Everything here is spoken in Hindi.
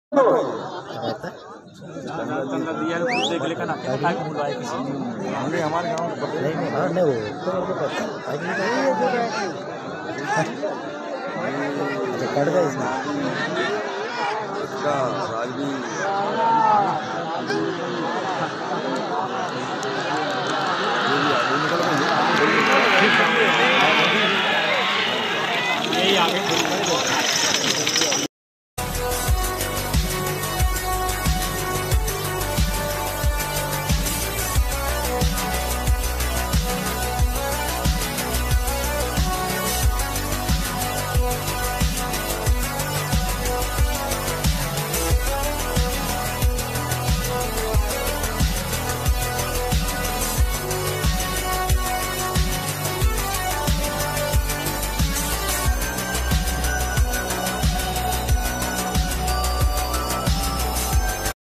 चंदा दिया देख लेकर आके काय को बुलवाए किसी हमने हमारे गांव में नहीं हाँ नहीं वो तो अच्छा कट गया इसमें इसका राजवी यही आगे